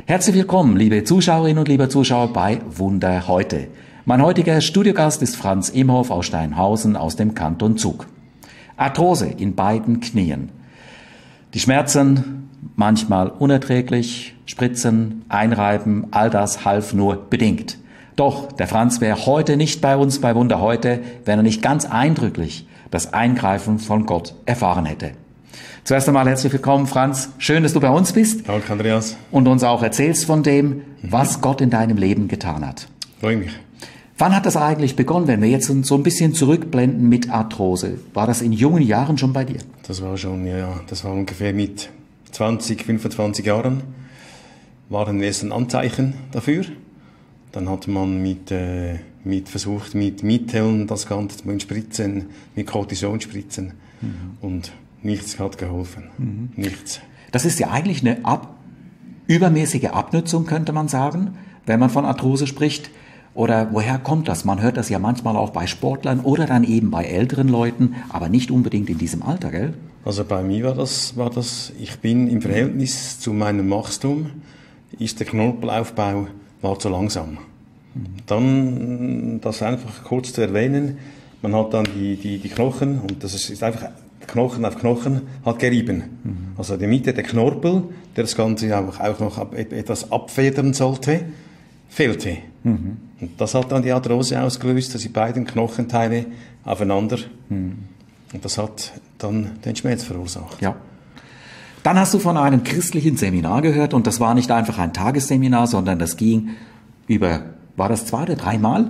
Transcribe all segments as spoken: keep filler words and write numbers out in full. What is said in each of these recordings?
Herzlich willkommen, liebe Zuschauerinnen und liebe Zuschauer bei Wunder heute. Mein heutiger Studiogast ist Franz Imhoff aus Steinhausen aus dem Kanton Zug. Arthrose in beiden Knien. Die Schmerzen, manchmal unerträglich, Spritzen, Einreiben, all das half nur bedingt. Doch der Franz wäre heute nicht bei uns bei Wunder heute, wenn er nicht ganz eindrücklich das Eingreifen von Gott erfahren hätte. Zuerst einmal herzlich willkommen, Franz. Schön, dass du bei uns bist. Danke, Andreas. Und uns auch erzählst von dem, was Gott in deinem Leben getan hat. Freue mich. Wann hat das eigentlich begonnen, wenn wir jetzt so ein bisschen zurückblenden mit Arthrose? War das in jungen Jahren schon bei dir? Das war schon, ja, ja. Das war ungefähr mit zwanzig, fünfundzwanzig Jahren. Waren die ersten Anzeichen dafür. Dann hat man mit, äh, mit versucht, mit Mitteln das Ganze mit Spritzen, mit Kortisonspritzen. Mhm. Und nichts hat geholfen. Mhm. Nichts. Das ist ja eigentlich eine ab, übermäßige Abnutzung, könnte man sagen, wenn man von Arthrose spricht. Oder woher kommt das? Man hört das ja manchmal auch bei Sportlern oder dann eben bei älteren Leuten, aber nicht unbedingt in diesem Alter, gell? Also bei mir war das, war das, ich bin im Verhältnis zu meinem Wachstum, ist der Knorpelaufbau war zu langsam. Mhm. Dann, das einfach kurz zu erwähnen, man hat dann die, die, die Knochen, und das ist, ist einfach Knochen auf Knochen, hat gerieben. Mhm. Also die Mitte, der Knorpel, der das Ganze auch, auch noch ab, etwas abfedern sollte, fehlte. Mhm. Und das hat dann die Arthrose ausgelöst, dass die beiden Knochenteile aufeinander, mhm. und das hat dann den Schmerz verursacht. Ja. Dann hast du von einem christlichen Seminar gehört, und das war nicht einfach ein Tagesseminar, sondern das ging über, war das zwei oder dreimal?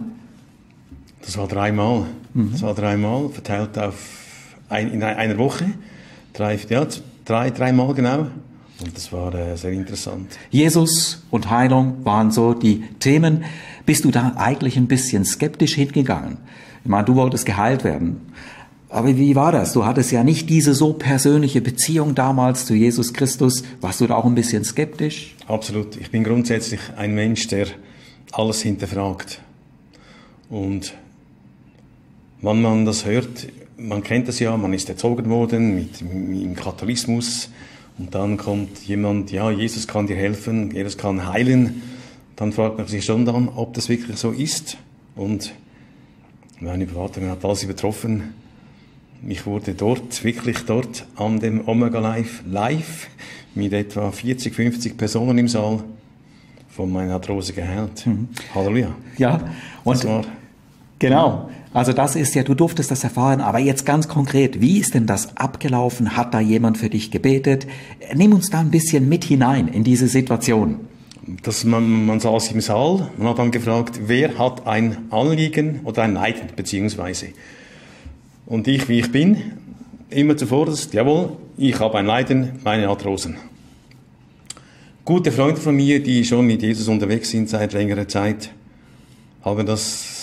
Das war dreimal. Mhm. Das war dreimal, verteilt auf ein, in einer Woche. Drei, ja, drei, dreimal genau. Und das war äh, sehr interessant. Jesus und Heilung waren so die Themen. Bist du da eigentlich ein bisschen skeptisch hingegangen? Ich meine, du wolltest geheilt werden. Aber wie war das? Du hattest ja nicht diese so persönliche Beziehung damals zu Jesus Christus. Warst du da auch ein bisschen skeptisch? Absolut. Ich bin grundsätzlich ein Mensch, der alles hinterfragt. Und wenn man das hört, man kennt das ja, man ist erzogen worden mit, mit im Katholismus. Und dann kommt jemand, ja, Jesus kann dir helfen, Jesus kann heilen. Dann fragt man sich schon dann, ob das wirklich so ist. Und meine Beraterin hat alles übertroffen. Ich wurde dort, wirklich dort, an dem Omega Live, live, mit etwa vierzig, fünfzig Personen im Saal, von meiner Arthrose geheilt. Mhm. Halleluja. Ja, und das war, genau. Also das ist ja, du durftest das erfahren, aber jetzt ganz konkret, wie ist denn das abgelaufen? Hat da jemand für dich gebetet? Nimm uns da ein bisschen mit hinein in diese Situation. Das, man, man saß im Saal, man hat dann gefragt, wer hat ein Anliegen oder ein Leiden, beziehungsweise. Und ich, wie ich bin, immer zuvorderst, jawohl, ich habe ein Leiden, meine Arthrosen. Gute Freunde von mir, die schon mit Jesus unterwegs sind seit längerer Zeit, haben das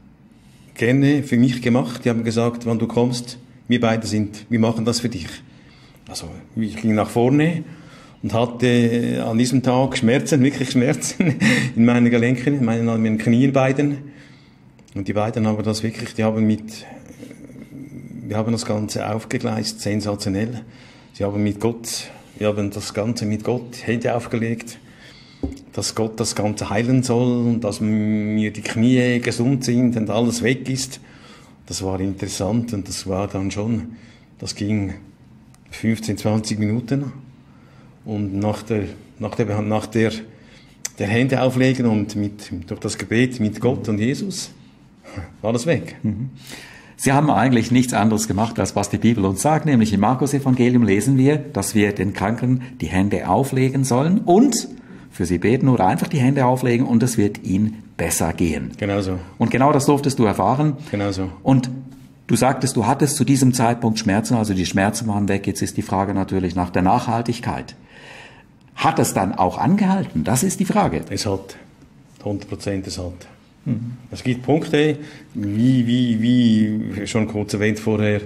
gerne für mich gemacht. Die haben gesagt, wenn du kommst, wir beide sind, wir machen das für dich. Also ich ging nach vorne und hatte an diesem Tag Schmerzen, wirklich Schmerzen in meinen Gelenken, in meinen, in meinen Knien beiden. Und die beiden haben das wirklich, die haben mit, wir haben das Ganze aufgegleist, sensationell. Sie haben mit Gott, wir haben das Ganze mit Gott, Hände aufgelegt, dass Gott das Ganze heilen soll und dass mir die Knie gesund sind und alles weg ist. Das war interessant und das war dann schon, das ging fünfzehn, zwanzig Minuten. Und nach der, nach der, nach der, der Hände auflegen und mit, durch das Gebet mit Gott und Jesus war das weg. Mhm. Sie haben eigentlich nichts anderes gemacht, als was die Bibel uns sagt, nämlich im Markus-Evangelium lesen wir, dass wir den Kranken die Hände auflegen sollen und für sie beten oder einfach die Hände auflegen und es wird ihnen besser gehen. Genau so. Und genau das durftest du erfahren. Genau so. Und du sagtest, du hattest zu diesem Zeitpunkt Schmerzen, also die Schmerzen waren weg. Jetzt ist die Frage natürlich nach der Nachhaltigkeit. Hat es dann auch angehalten? Das ist die Frage. Es hat. hundert Prozent es hat. Mhm. Es gibt Punkte, wie, wie, wie schon kurz erwähnt vorher,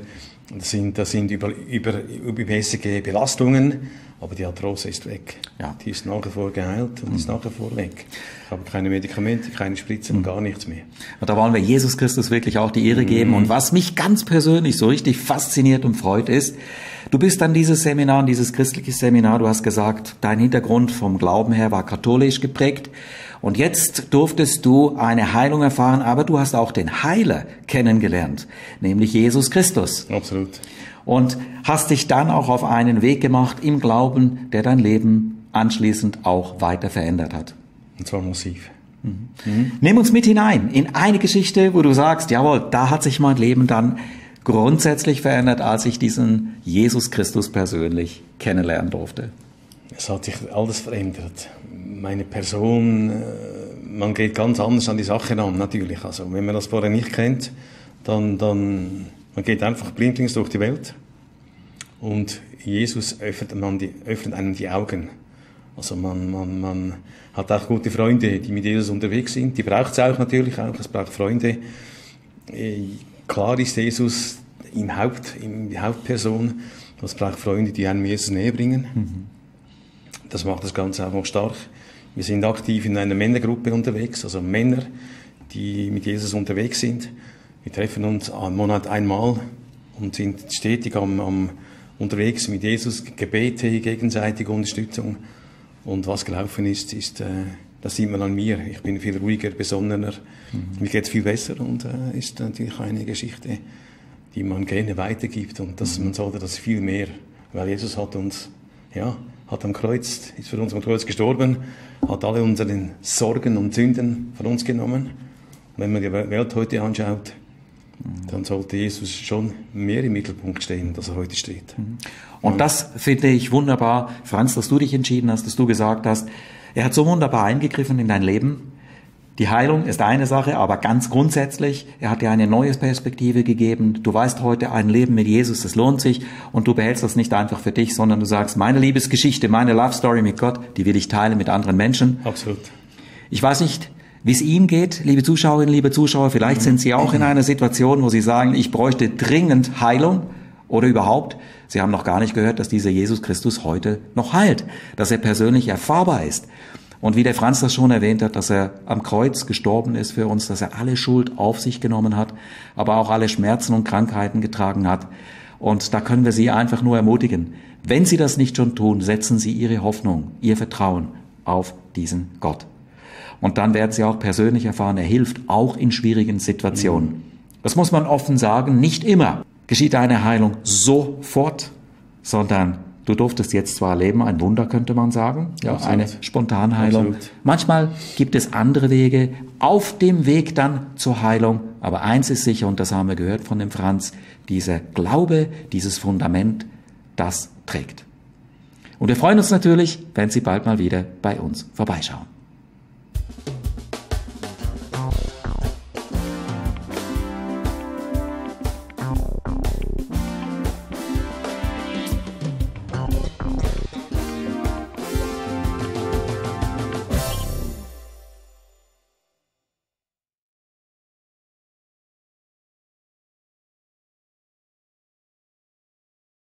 Das sind, das sind über, über, übermäßige Belastungen, aber die Arthrose ist weg. Ja. Die ist nach wie vor geheilt und mhm. ist nach wie vor weg. Ich habe keine Medikamente, keine Spritzen mhm. und gar nichts mehr. Und da wollen wir Jesus Christus wirklich auch die Ehre geben. Mhm. Und was mich ganz persönlich so richtig fasziniert und freut ist, du bist an dieses Seminar, an dieses christliche Seminar, du hast gesagt, dein Hintergrund vom Glauben her war katholisch geprägt. Und jetzt durftest du eine Heilung erfahren, aber du hast auch den Heiler kennengelernt, nämlich Jesus Christus. Absolut. Und hast dich dann auch auf einen Weg gemacht im Glauben, der dein Leben anschließend auch weiter verändert hat. Und zwar massiv. Mhm. Mhm. Nimm uns mit hinein in eine Geschichte, wo du sagst, jawohl, da hat sich mein Leben dann grundsätzlich verändert, als ich diesen Jesus Christus persönlich kennenlernen durfte. Es hat sich alles verändert. Meine Person, man geht ganz anders an die Sache ran, natürlich. Also, wenn man das vorher nicht kennt, dann, dann man geht einfach blindlings durch die Welt und Jesus öffnet, man die, öffnet einem die Augen. Also man, man, man hat auch gute Freunde, die mit Jesus unterwegs sind. Die braucht es auch natürlich auch, es braucht Freunde. Klar ist Jesus im Haupt, in die Hauptperson, es braucht Freunde, die einem Jesus näher bringen. Mhm. Das macht das Ganze auch noch stark. Wir sind aktiv in einer Männergruppe unterwegs, also Männer, die mit Jesus unterwegs sind. Wir treffen uns am Monat einmal und sind stetig am, am unterwegs mit Jesus, Gebete, gegenseitige Unterstützung. Und was gelaufen ist, ist, äh, das sieht man an mir. Ich bin viel ruhiger, besonnener, mhm. mir geht's viel besser und äh, ist natürlich eine Geschichte, die man gerne weitergibt und dass mhm. man sollte das viel mehr, weil Jesus hat uns, ja, hat am Kreuz, ist für uns am Kreuz gestorben, hat alle unsere Sorgen und Sünden von uns genommen. Und wenn man die Welt heute anschaut, dann sollte Jesus schon mehr im Mittelpunkt stehen, als er heute steht. Und das finde ich wunderbar, Franz, dass du dich entschieden hast, dass du gesagt hast, er hat so wunderbar eingegriffen in dein Leben. Die Heilung ist eine Sache, aber ganz grundsätzlich, er hat dir eine neue Perspektive gegeben. Du weißt heute, ein Leben mit Jesus, das lohnt sich und du behältst das nicht einfach für dich, sondern du sagst, meine Liebesgeschichte, meine Love Story mit Gott, die will ich teilen mit anderen Menschen. Absolut. Ich weiß nicht, wie es Ihnen geht, liebe Zuschauerinnen, liebe Zuschauer, vielleicht sind Sie auch in einer Situation, wo Sie sagen, ich bräuchte dringend Heilung oder überhaupt, Sie haben noch gar nicht gehört, dass dieser Jesus Christus heute noch heilt, dass er persönlich erfahrbar ist. Und wie der Franz das schon erwähnt hat, dass er am Kreuz gestorben ist für uns, dass er alle Schuld auf sich genommen hat, aber auch alle Schmerzen und Krankheiten getragen hat. Und da können wir Sie einfach nur ermutigen. Wenn Sie das nicht schon tun, setzen Sie Ihre Hoffnung, Ihr Vertrauen auf diesen Gott. Und dann werden Sie auch persönlich erfahren, er hilft auch in schwierigen Situationen. Das muss man offen sagen, nicht immer geschieht eine Heilung sofort, sondern du durftest jetzt zwar erleben, ein Wunder könnte man sagen, ja, Absolut. Eine Spontanheilung. Absolut. Manchmal gibt es andere Wege auf dem Weg dann zur Heilung, aber eins ist sicher, und das haben wir gehört von dem Franz, dieser Glaube, dieses Fundament, das trägt. Und wir freuen uns natürlich, wenn Sie bald mal wieder bei uns vorbeischauen.